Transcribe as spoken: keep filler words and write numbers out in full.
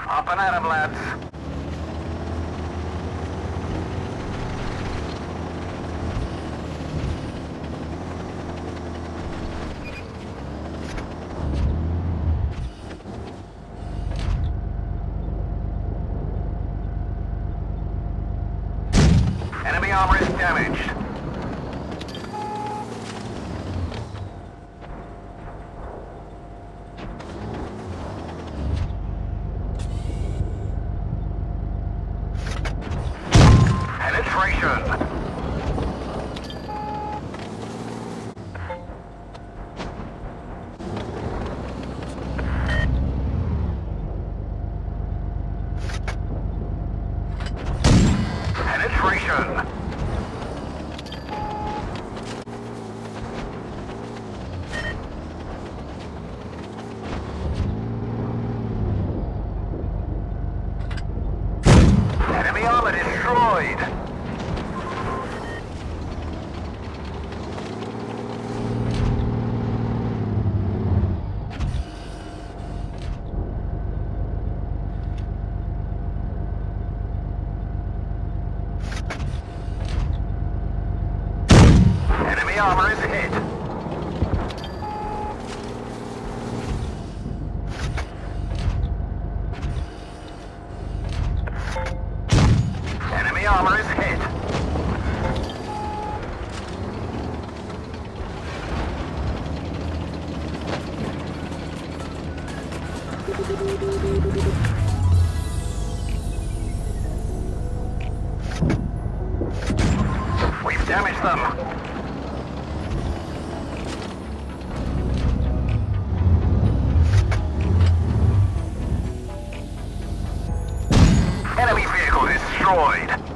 Up and at 'em, lads. Enemy armor is damaged. Penetration. Penetration. Enemy armor destroyed. Enemy armor is hit. Enemy armor is hit. We've damaged them. Enemy vehicle destroyed.